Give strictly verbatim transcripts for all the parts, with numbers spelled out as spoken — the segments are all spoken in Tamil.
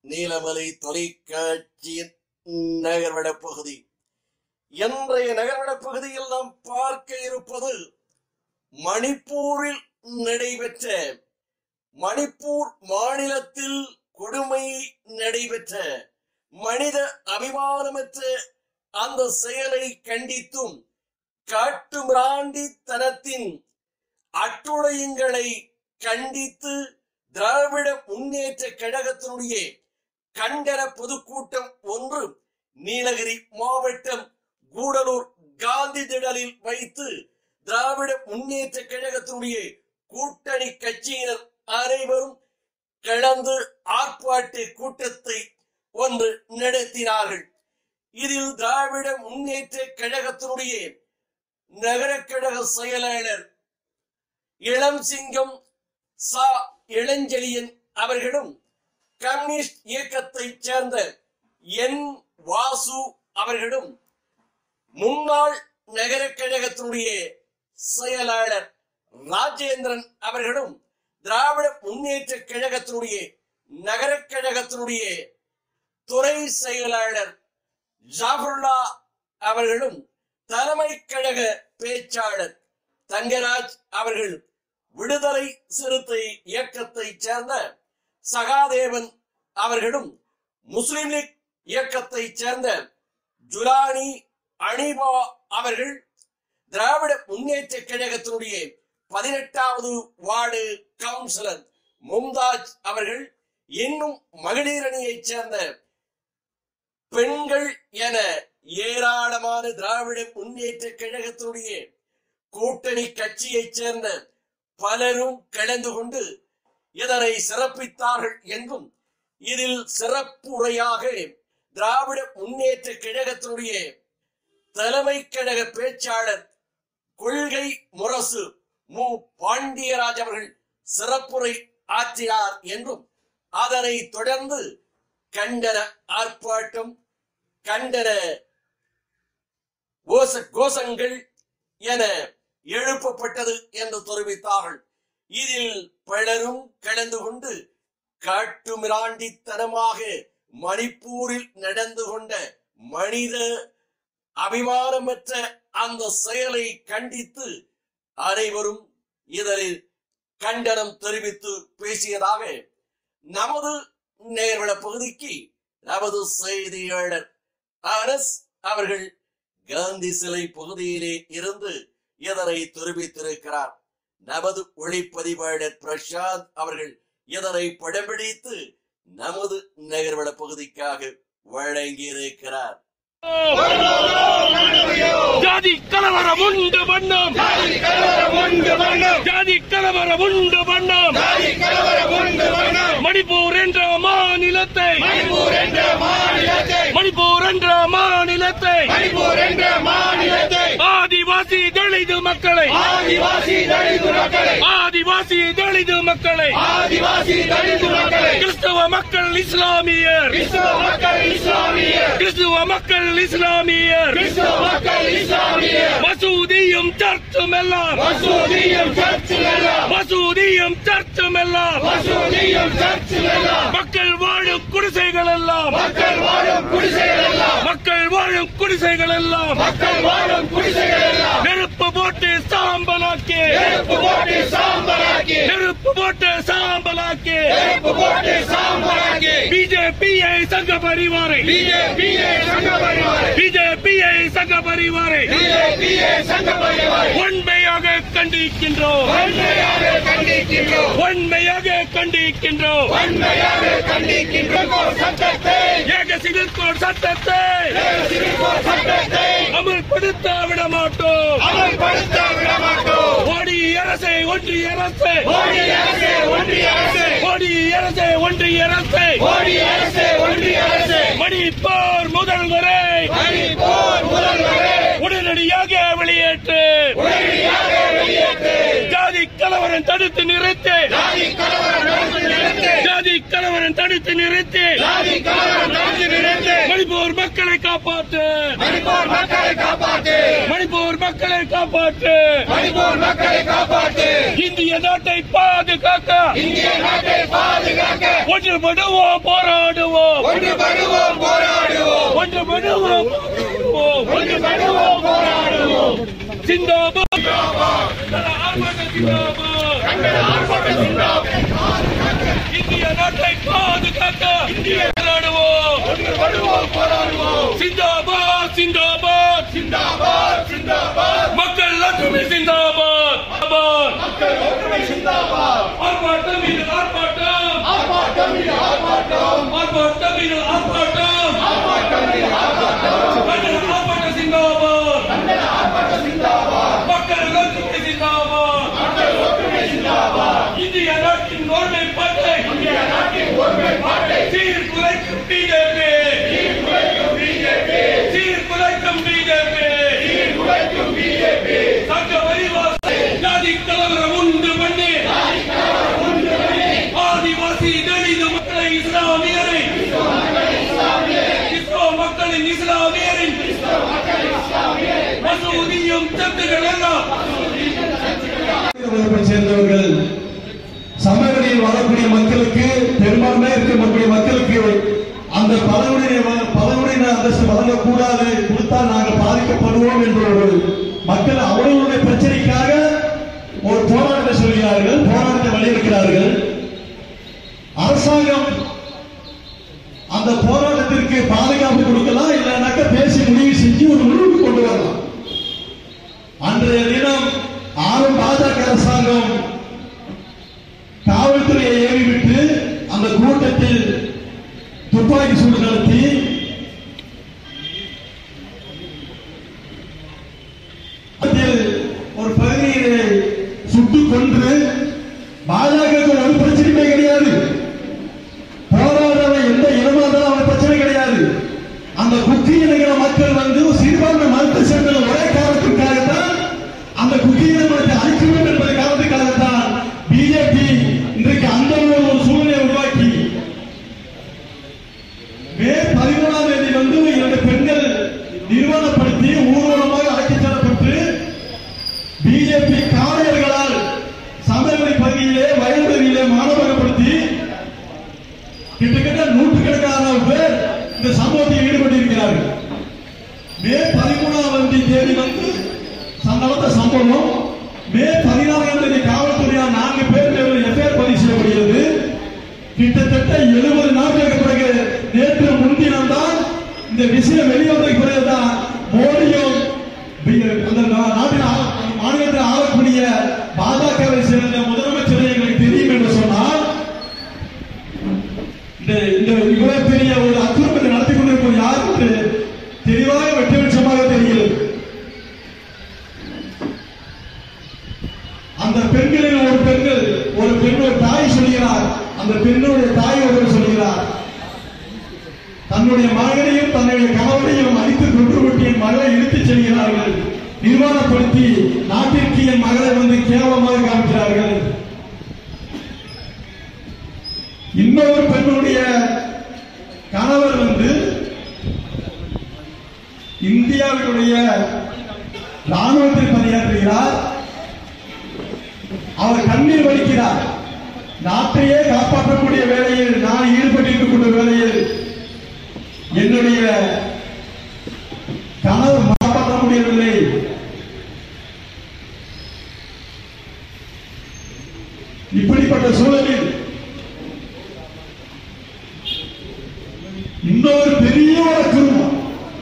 நீலமலை தொலைக்காட்சியின் நகர்வட பகுதி. இன்றைய நகர்வட பகுதியில் நாம் பார்க்க இருப்பது மணிப்பூரில் நடைபெற்ற மணிப்பூர் மாநிலத்தில் கொடுமை நடைபெற்ற மனித அபிமானமற்ற அந்த செயலை கண்டித்தும் காட்டுமிராண்டித்தனத்தின் அட்டுடையங்களை கண்டித்து திராவிட முன்னேற்ற கழகத்தினுடைய கண்டன பொதுக்கூட்டம் ஒன்று நீலகிரி மாவட்டம் கூடலூர் காந்தி திடலில் வைத்து திராவிட முன்னேற்ற கழகத்தினுடைய கூட்டணி கட்சியினர் அனைவரும் கலந்து ஆர்ப்பாட்ட கூட்டத்தை ஒன்று நடத்தினார்கள். இதில் திராவிட முன்னேற்ற கழகத்தினுடைய நகர கழக செயலாளர் இளம் சிங்கம் சா இளஞ்செழியன் அவர்களும் கம்யூனிஸ்ட் இயக்கத்தை சேர்ந்த என் வாசு அவர்களும் முன்னாள் நகர கழகத்தினுடைய செயலாளர் ராஜேந்திரன் அவர்களும் திராவிட முன்னேற்ற கழகத்தினுடைய நகர கழகத்தினுடைய துறை செயலாளர் ஜாஃபருல்லா அவர்களும் தலைமை கழக பேச்சாளர் தங்கராஜ் அவர்கள் விடுதலை சிறுத்தை இயக்கத்தை சேர்ந்த சகாதேவன் அவர்களும் முஸ்லிம் லீக் இயக்கத்தை சேர்ந்த ஜுலானி அனிபா அவர்கள் திராவிட முன்னேற்ற கழகத்தினுடைய பதினெட்டாவது வார்டு கவுன்சிலர் மும்தாஜ் அவர்கள் இன்னும் மகளிர் அணியைச் சேர்ந்த பெண்கள் என ஏராளமான திராவிட முன்னேற்ற கழகத்தினுடைய கூட்டணி கட்சியைச் சேர்ந்த பலரும் கலந்து கொண்டு இதனை சிறப்பித்தார்கள் என்றும் இதில் சிறப்புரையாக திராவிட முன்னேற்ற கழகத்தினுடைய தலைமை கழக பேச்சாளர் கொள்கை முரசு மு பாண்டியராஜ் அவர்கள் சிறப்புரை ஆற்றினார் என்றும் அதனை தொடர்ந்து கண்டன ஆர்ப்பாட்டம் கண்டன கோஷங்கள் என எழுப்பப்பட்டது என்று தெரிவித்தார்கள். இதில் பலரும் கலந்து கொண்டு காட்டுமிராண்டித்தனமாக மணிப்பூரில் நடந்து கொண்ட மனித அபிமானமற்ற அந்த செயலை கண்டித்து அனைவரும் இதனில் கண்டனம் தெரிவித்து பேசியதாக நமது நேர்வள பகுதிக்கு நமது செய்தியாளர் அரஸ் அவர்கள் காந்தி சிலை பகுதியிலே இருந்து இதனை தெரிவித்திருக்கிறார். நமது ஒளிப்பதிவாளர் பிரசாந்த் அவர்கள் இதனை படம் பிடித்து நமது நகர்வள பகுதிக்காக வழங்கியிருக்கிறார். ஜாதி கலவரம் உண்டு வண்ணம் ஜாதி கலவரம் உண்டு வண்ணம் ஜாதி கலவரம் உண்டு வண்ணம் ஜாதி கலவரம் உண்டு வண்ணம் மணிப்பூர் என்ற மாநிலத்தை மணிப்பூர் என்ற மாநிலத்தை மணிப்பூர் என்ற மாநிலத்தை மணிப்பூர் என்ற மாநிலத்தை ஆதிவாசி தலித் மக்களை ஆதிவாசி தலித் மக்களை ஆதிவாசி தலித் மக்களை ஆதிவாசி தலித் மக்களை கிறிஸ்தவ மக்கள் இஸ்லாமியர் கிறிஸ்தவ மக்கள் இஸ்லாமியர் கிறிஸ்தவ மக்கள் இஸ்லாமியர் கிறிஸ்தவ மக்கள் இஸ்லாமியர் மசூதியும் சர்ச்சும் எல்லாம் மசூதியும் சர்ச்சும் எல்லாம் மசூதியும் சர்ச்சும் எல்லாம் மசூதியும் சர்ச்சும் எல்லாம் மக்கள் வாழும் குடிசைகள் எல்லாம் மக்கள் வாழும் குடிசைகள் எல்லாம் மக்கள் வாழும் குடிசைகள் எல்லாம் மக்கள் வாழும் குடிசைகள் எல்லாம் நெருப்பு போட்டு சாம்பலாக்கி நெருப்பு போட்டு சாம்பலாக்கி நெருப்பு போட்டு சாம்பலாக்கி நெருப்பு போட்டு சாம்பலாக்கி பிஜேபியை சங்க பரிவாரை பிஜேபியை சங்க பரிவாரை பிஜேபியை சங்க பரிவாரை பிஜேபியை சங்க பரிவாரை உண்மையாக கண்டிக்கின்றோம் உண்மையாக கண்டிக்கின்றோம் உண்மையாக கண்டிக்கின்றோம் உண்மையாக கண்டிக்கின்றோம் சட்டத்தை ஏக சிவில் கோட் சட்டத்தை ஏக சிவில் கோட் சட்டத்தை அமல்படுத்த விட மாட்டோம் அமல்படுத்த விட மாட்டோம் மோடி அரசே ஒன்றிய அரசே மோடி அரசே ஒன்றிய அரசே மோடி அரசே ஒன்றிய அரசே மோடி அரசே ஒன்றிய அரசே மணிப்பூர் முதல்வரை மணிப்பூர் முதல்வரை உடனடியாக வெளியேற்று உடனடியாக வெளியேற்று ஜாதி கலவரம் தடுத்து நிறுத்து ஜாதி கலவரம் தடுத்து நிறுத்து ஜாதி கலவரம் தடுத்து நிறுத்து ஜாதி கலவரம் தடுத்து நிறுத்து மணிப்பூர் மக்களை காப்பாற்று மணிப்பூர் மக்களை காப்பாற்று மணிப்பூர் மக்களை காப்பாற்று மணிப்பூர் மக்களை காப்பாற்று இந்திய இந்திய நாட்டை பாதுகாக்க இந்திய நாட்டை பாதுகாக்க ஒன்றுபடுவோம் போராடுவோம் ஒன்றுபடுவோம் போராடுவோம் ஒன்றுபடுவோம் ஒன்றுபடுவோம் போராடுவோம். சிந்தாபாத் கண்டன ஆர்ப்பாட்டம் சிந்தாபாத். இந்திய நாட்டை பாதுகாக்க போராடுவோம் ஒன்றுபடுவோம் போராடுவோம். சிந்தாபாத் சிந்தாபாத் சிந்தாபாத் சிந்தாபாத். மக்கள் ஒற்றுமை சிந்தாபாத் மக்கள் ஒற்றுமை சிந்தாபாத். ஆர்ப்பாட்டம் இது ஆர்ப்பாட்டம் ஆர்ப்பாட்டம் இது ஆர்ப்பாட்டம். ஆர்ப்பாட்டம் இது ஆர்ப்பாட்டம் ஆர்ப்பாட்டம் இது ஆர்ப்பாட்டம். கண்டன ஆர்ப்பாட்டம் சிந்தாபாத் கண்டன ஆர்ப்பாட்டம் சிந்தாபாத். மக்கள் ஒற்றுமை சிந்தாபாத் மக்கள் ஒற்றுமை சிந்தாபாத். இந்திய நாட்டின் ஒருமைப்பாட்டை இந்திய நாட்டின் ஒருமைப்பாட்டை சீர்குலைக்கும் பிஜேபி சீர்குலைக்கும் பிஜேபி சீர்குலைக்கும் பிஜேபி சீர்குலைக்கும் பிஜேபி. சங்க வரிவாசி ஜாதி கலவரம் உண்டு பண்ணி ஆதிவாசி தலித மக்களை இஸ்லாமியரை இஸ்ரோ மக்களின் இஸ்லாமியரின் மசூதியும் சத்துகள் எல்லாம் சேர்ந்தவர்கள் சமவெளியில் வாழக்கூடிய மக்களுக்கு பெரும்பான்மையாக இருக்கக்கூடிய மக்களுக்கு அந்த பழங்குடியின பழங்குடியின அந்தஸ்து வழங்கக்கூடாது, கொடுத்தால் நாங்கள் பாதிக்கப்படுவோம் என்ற ஒரு மக்கள் அவர்களுடைய பிரச்சனைக்காக ஒரு போராட்டத்தை சொல்கிறார்கள், போராட்டத்தை வலியுறுக்கிறார்கள். அரசாங்கம் அந்த போராட்டத்திற்கு பாதுகாப்பு கொடுக்கலாம், இல்லைனாக்க பேசி முடிவு செஞ்சு ஒரு முடிவுக்கு கொண்டு வரலாம். அன்றைய தினம் ஆளும் பாஜக அரசாங்கம் காவல்துறையை ஏவிவிட்டு அந்த கூட்டத்தில் துப்பாக்கி சூடு நடத்தி ஒரு பகுதியை சுட்டுக் கொன்று பாஜக ஒரு பிரச்சனையுமே கிடையாது, போராடுறவன் எந்த இனமா இருந்தாலும் அவன் பிரச்சனை கிடையாது. அந்த குக்கி இனங்கிற மக்கள் வந்து சிறுபான்மை மறுத்து சென்ற ஒரே காரணத்திற்காகத்தான் அந்த குக்கி இனத்தை அழிக்க வேண்டும் என்பதை காரணத்துக்காகத்தான் பிஜேபி இன்றைக்கு அந்த ஒரு சூழ்நிலையை உருவாக்கி மே பதிமூணாம் தேதி வந்து இரண்டு பெண்கள் நிர்வாணப்படுத்தி ஊர்வலமாக அழைத்துச் செல்லப்பட்டு பிஜேபி காவலர்களால் சமவெளி பகுதியிலே வயல்வெளியிலே மாணவர்களப்படுத்தி கிட்டத்தட்ட நூற்றுக்கணக்கான பேர் இந்த சம்பவத்தில் ஈடுபட்டிருக்கிறார்கள். மே பதிமூணாம் தேதி வந்து நடந்த சம்பவம். மே பதினாறாம் தேதி காவல்துறையால் நான்கு பேர் எஃப்ஐஆர் பதிவு செய்யப்படுகிறது. கிட்டத்தட்ட எழுபது நாட்களுக்கு பிறகு நேற்று முன்தினம் தான் இந்த விஷயம் வெளிவந்ததுக்கு பிறகுதான் மோடியும் அந்த நாட்டின் மாநிலத்தில் ஆளக்கூடிய பாஜகவை சேர்ந்த முதலமைச்சர் எங்களுக்கு தெரியும் என்று சொன்னால் இந்த இவ்வளவு பெரிய ஒரு அச்சுறுத்தலை நடத்தி கொண்டிருப்பது யார் என்று தெளிவாக வெட்ட வெளிச்சமாக தெரிகிறது. அந்த பெண்களில் ஒரு பெண்கள் ஒரு பெண் ஒரு தாய் சொல்கிறார், அந்த பெண்ணுடைய தாய் ஒருவர் சொல்கிறார், தன்னுடைய மகனையும் தன்னுடைய கணவனையும் அடித்து கொன்றுவிட்டு என் மகளை இழுத்துச் செல்கிறார்கள், நிர்வாணப்படுத்தி நாட்டிற்கு என் மகளை வந்து கேவலமாக காமிக்கிறார்கள். இன்னொரு பெண்ணுடைய கணவர் வந்து இந்தியாவினுடைய ராணுவத்தில் பணியாற்றுகிறார். அவர் கண்ணீர் வடிக்கிறார். நாட்டையே காப்பாற்றக்கூடிய வேலையில் நான் ஈடுபட்டிருக்கக்கூடிய வேலையில் என்னுடைய கனவு காப்பாற்ற முடியவில்லை. இப்படிப்பட்ட சூழலில் இன்னொரு பெரிய ஒரு குடும்பம்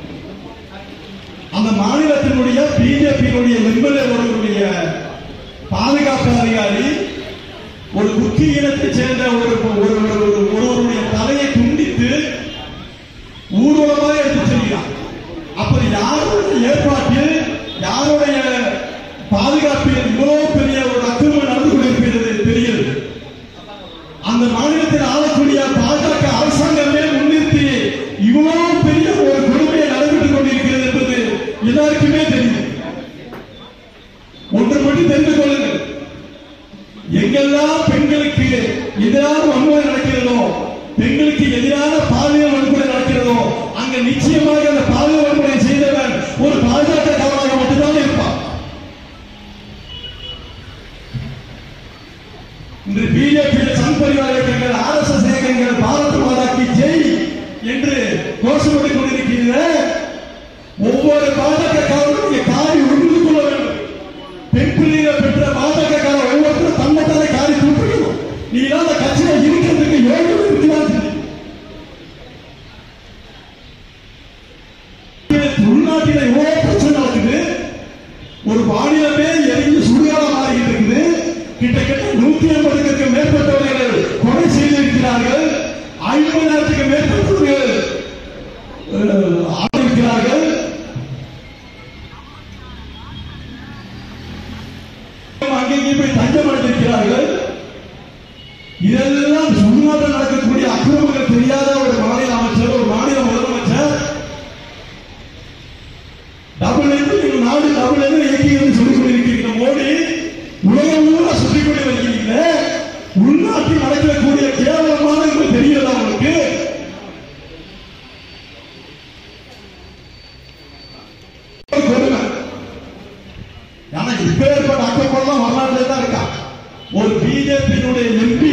அந்த மாநிலத்தினுடைய பிஜேபியினுடைய எம்எல்ஏ ஒருவருடைய பாதுகாப்பு அதிகாரி ஒரு குக்கி இனத்தைச் சேர்ந்த ஒரு ஒருவருடைய தலையை துண்டித்து ஊர்வலமாக எடுத்துச் செல்கிறார். அப்படி யாருடைய ஏற்பாட்டில் யாருடைய பாதுகாப்பில் இவ்வளவு பெரிய ஒரு அக்கிரமம் நடந்து கொண்டிருக்கிறது தெரிகிறது. அந்த மாநிலத்தில் ஆளக்கூடிய பாஜக அரசாங்கமே முன்னிறுத்தி இவ்வளவு பெரிய ஒரு கொடுமையை நடைபெற்றுக் கொண்டிருக்கிறது என்பது எல்லாருக்குமே தெரியும். ஒன்று மட்டும் தெரிந்து கொள்ளுங்கள், எங்கெல்லாம் பெண்களுக்கு எதிரான வன்முறை நடக்கிறதோ, பெண்களுக்கு எதிரான பாலியல் வன்முறை நடக்கிறதோ, அங்க நிச்சயமாக அந்த பாலியல் வன்முறை செய்தவன் ஒரு பாஜக காரனாக மட்டும்தான் இருப்பான். இன்று பிஜேபி சங் பரிவார இயக்கங்கள் ஆர் எஸ் எஸ் இயக்கங்கள் பாரத் மாதாக்கு ஜெய் என்று கோஷமிட்டுக் கொண்டிருக்கிற ஒவ்வொரு பாஜகக்காரரும் காரி உறுதி கொள்ள வேண்டும். பெண் பிள்ளைகள் பெற்ற பாஜகக்கார ஒவ்வொருத்தரும் தன்னைத்தானே காரி தூக்கணும். நீ இல்லாத கட்சியில இருக்கிறதுக்கு யோகம் இருக்கிறார். உள்நாட்டில எவ்வளவு பிரச்சனை நடக்குது. ஒரு மாநிலமே எரிஞ்சு சுடுகாடா மாறிக்கிட்டு இருக்குது. கிட்டத்தட்ட நூத்தி ஐம்பதுக்கு மேற்பட்டவர்கள் கொலை செய்திருக்கிறார்கள். ஐம்பதாயிரத்துக்கு மேற்பட்டவர்கள் ஆதரிக்கிறார்கள். அங்கேயே போய் தஞ்சம் அடைந்திருக்கிறார்கள். இதெல்லாம் சுடுகாட்டில் நடக்கக்கூடிய அக்கிரமங்கள் தெரியாத ஒரு மாநில அமைச்சர், ஒரு மாநில முதலமைச்சர் டபுள் எதிர் நாடு டபுள் எதிர் இயக்கிகள் சொல்லிக் கொண்டிருக்கிற மோடி உலகம் ஊரா சுற்றிக் கொண்டு வருகிறீங்க. உள்நாட்டில் நடக்கக்கூடிய கேவலமான தெரியல அவங்களுக்கு. இப்பேற்பட்ட அக்கப்பெல்லாம் வரலாறு தான் இருக்கா. ஒரு பிஜேபியினுடைய எம்பி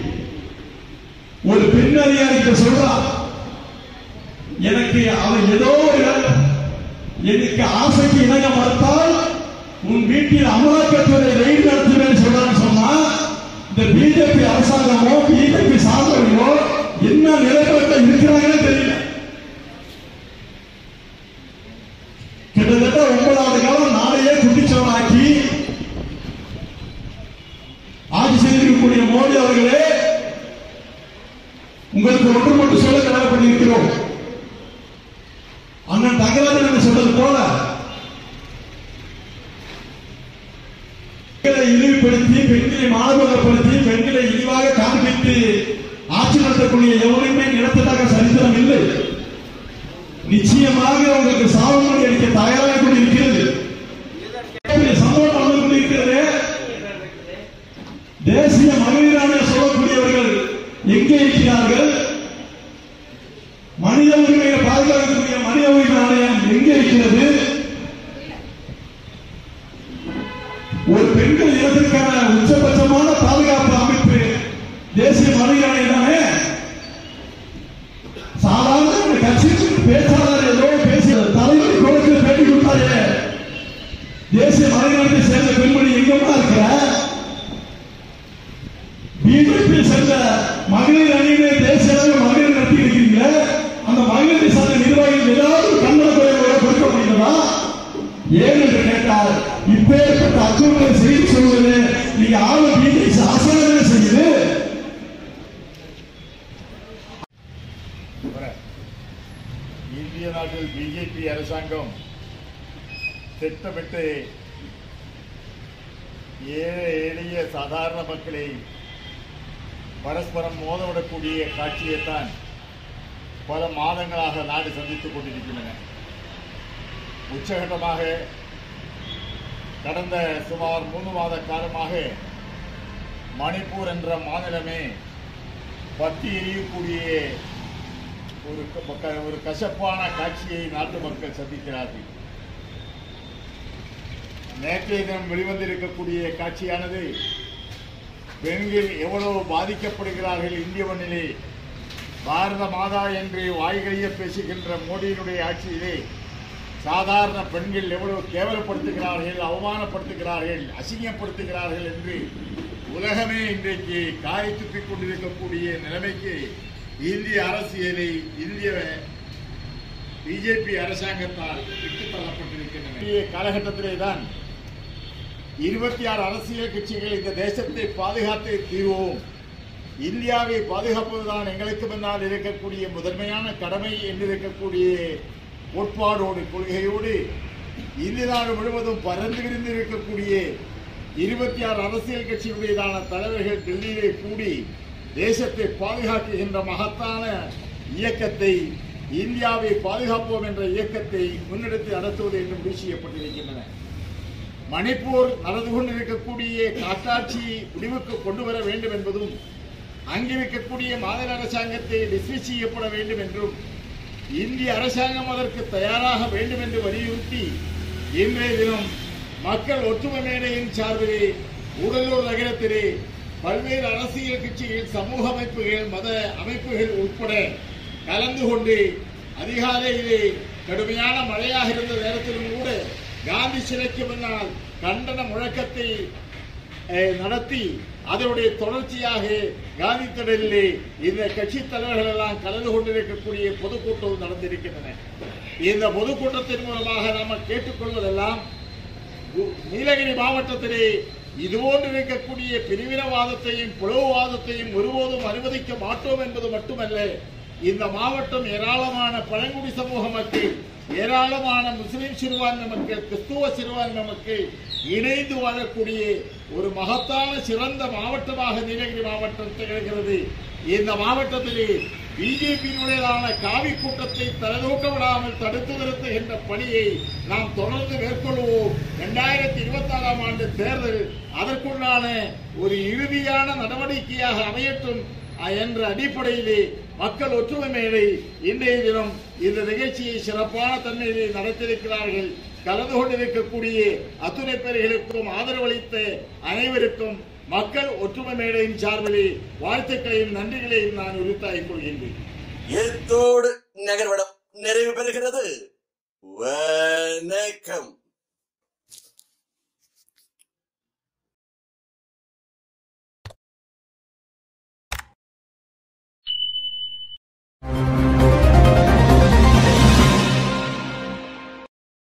ஒரு பெண் அதிகாரிகிட்ட சொல்றா, எனக்கு அவன் ஏதோ எனக்கு ஆசைக்கு இணங்க மறுத்தால் உன் வீட்டில் அமலாக்கத்துறை ரெய்டு நடத்துவேன் சொல்றான்னு சொன்னா, இந்த பிஜேபி அரசாங்கமோ பிஜேபி சார்ந்தவர்களோ என்ன நிலைப்பாட்டில் இருக்கிறாங்கன்னு தெரியல. கிட்டத்தட்ட ஒன்பதாவது காலம் நாளையே குட்டிச்சவனாக்கி ஆட்சி செய்திருக்கக்கூடிய மோடி அவர்களே, உங்களுக்கு ஒன்று மட்டும் சொல்ல கடமைப்பட்டிருக்கிறோம். அண்ணன் தங்கராஜன் சொன்னது போல பெண்களை இழிவுபடுத்தி, பெண்களை மாணவர்களப்படுத்தி, பெண்களை இழிவாக காண்பித்து ஆட்சி நடத்தக்கூடிய எவருமே நிலத்ததாக சரித்திரம் இல்லை. நிச்சயமாக உங்களுக்கு சாவமணி அளிக்க தயாராக கொண்டிருக்கிறது. சம்பவம் நடந்து கொண்டிருக்கிறது. தேசிய மகளிர் ஆணையம் சொல்லக்கூடியவர்கள் எங்கே இருக்கிறார்கள்? மனித உரிமையை பாதுகாக்கக்கூடிய மனித உரிமை ஆணையம் எங்கே இருக்கிறது? ஒரு பெண்கள் இனத்திற்கான உச்சபட்சமான பாதுகாப்பு அமைப்பு தேசிய மகளிர் ஆணையம் தானே. சாதாரண கட்சிக்கு பேச்சாளர் ஏதோ பேசிய தலைவர் கோலத்தில் பேட்டி கொடுத்தாரு. தேசிய மகளிர் ஆணையத்தை சேர்ந்த பெண்மணி எங்கம்மா இருக்கிற? பிஜேபி சேர்ந்த மகளிர் அணியினை தேசிய அளவில் மகளிர் நடத்தி இருக்கிறீங்க. அந்த மகளிரை சார்ந்த நிர்வாகிகள் ஏதாவது கண்டன குறைகளை கொடுக்க முடியுமா? ஏன் என்று கேட்டால், இப்பேற்பட்ட அச்சுறுத்தலை செய்து சொல்வது நீங்க ஆளு பிஜேபி ஆசனமே செய்யுது. இந்திய நாட்டில் பிஜேபி அரசாங்கம் திட்டமிட்டு ஏழை எளிய சாதாரண மக்களை பரஸ்பரம் மோதவிடக்கூடிய காட்சியைத்தான் பல மாதங்களாக நாடு சந்தித்துக் கொண்டிருக்கின்றன. உச்சகட்டமாக கடந்த சுமார் மூன்று மாத காலமாக மணிப்பூர் என்ற மாநிலமே பத்தி எரியக்கூடிய ஒரு ஒரு கசப்பான காட்சியை நாட்டு மக்கள் சந்திக்கிறார்கள். நேற்றைய தினம் வெளிவந்திருக்கக்கூடிய காட்சியானது பெண்கள் எவ்வளவு பாதிக்கப்படுகிறார்கள். இந்திய மண்ணிலே பாரத மாதா என்று வாய்களையே பேசுகின்ற மோடியினுடைய ஆட்சியிலே சாதாரண பெண்கள் எவ்வளவு கேவலப்படுத்துகிறார்கள், அவமானப்படுத்துகிறார்கள், அசிங்கப்படுத்துகிறார்கள் என்று உலகமே இன்றைக்கு காயை துப்பிக் கொண்டிருக்கக்கூடிய நிலைமைக்கு இந்திய அரசியலை இந்திய பிஜேபி அரசாங்கத்தால் இட்டுத் தள்ளப்பட்டிருக்கின்றன. காலகட்டத்திலே தான் இருபத்தி ஆறு அரசியல் கட்சிகள் இந்த தேசத்தை பாதுகாத்து தீர்வோம், இந்தியாவை பாதுகாப்பதுதான் எங்களுக்கு முன்னால் இருக்கக்கூடிய முதன்மையான கடமை என்றிருக்கக்கூடிய கோட்பாடோடு கொள்கையோடு இந்திய நாடு முழுவதும் பறந்து விரிந்து இருக்கக்கூடிய இருபத்தி ஆறு அரசியல் கட்சியுடையதான தலைவர்கள் டெல்லியிலே கூடி தேசத்தை பாதுகாக்குகின்ற மகத்தான இயக்கத்தை, இந்தியாவை பாதுகாப்போம் என்ற இயக்கத்தை முன்னெடுத்து நடத்துவது என்று முடிவு செய்யப்பட்டிருக்கின்றன. மணிப்பூர் நடந்து கொண்டிருக்கக்கூடிய காட்டாட்சி முடிவுக்கு கொண்டு வர வேண்டும் என்பதும், அங்கிருக்கக்கூடிய மாநில அரசாங்கத்தை டிஸ்மிஸ் செய்யப்பட வேண்டும் என்றும், இந்திய அரசாங்கம் அதற்கு தயாராக வேண்டும் என்று வலியுறுத்தி இன்றைய தினம் மக்கள் ஒற்றுமை மேடையின் சார்பிலே உடலூர் நகரத்திலே பல்வேறு அரசியல் கட்சிகள், சமூக அமைப்புகள், மத அமைப்புகள் உட்பட கலந்து கொண்டு அதிகாலையிலே கடுமையான மழையாக இருந்த நேரத்திலும் கூட காந்தி சிலைக்கு முன்னால் கண்டன முழக்கத்தை நடத்தி அதனுடைய தொடர்ச்சியாக காந்தி திடலிலே இந்த கட்சி தலைவர்கள் எல்லாம் கலந்து கொண்டிருக்கக்கூடிய பொதுக்கூட்டம் நடந்திருக்கின்றன. இந்த பொதுக்கூட்டத்தின் மூலமாக நாம் கேட்டுக்கொள்வதெல்லாம், நீலகிரி மாவட்டத்திலே இதுபோன்று இருக்கக்கூடிய பிரிவினவாதத்தையும் பிளவுவாதத்தையும் ஒருபோதும் அனுமதிக்க மாட்டோம் என்பது மட்டுமல்ல, இந்த மாவட்டம் ஏராளமான பழங்குடி சமூக மக்கள், ஏராளமான முஸ்லிம் சிறுபான்மை மக்கள், கிறிஸ்துவ சிறுபான்மை மக்கள் இணைந்து வாழக்கூடிய ஒரு மகத்தான சிறந்த மாவட்டமாக நீலகிரி மாவட்டம் திகழ்கிறது. இந்த மாவட்டத்திலே பிஜேபியினுடையதான காவி கூட்டத்தை தலைதூக்க விடாமல் தடுத்து நிறுத்துகின்ற பணியை நாம் தொடர்ந்து மேற்கொள்வோம். இரண்டாயிரத்தி இருபத்தி ஆறாம் ஆண்டு தேர்தல் அதற்குண்டான ஒரு இறுதியான நடவடிக்கையாக அமையட்டும் என்ற அடிப்படையிலே மக்கள் ஒற்றுமை மேடை இன்றைய தினம் இந்த நிகழ்ச்சியை சிறப்பான தன்மையிலே நடத்தியிருக்கிறார்கள். கலந்து கொண்டிருக்கக்கூடிய அத்துணை பேர்களுக்கும் ஆதரவளித்த அனைவருக்கும் மக்கள் ஒற்றுமை மேடையின் சார்பிலே வாழ்த்துக்களையும் நன்றிகளையும் நான் உரித்தாக்கிக் கொள்கின்றேன். எழுத்தோடு நகர்வடம் நிறைவு பெறுகிறது. வணக்கம்.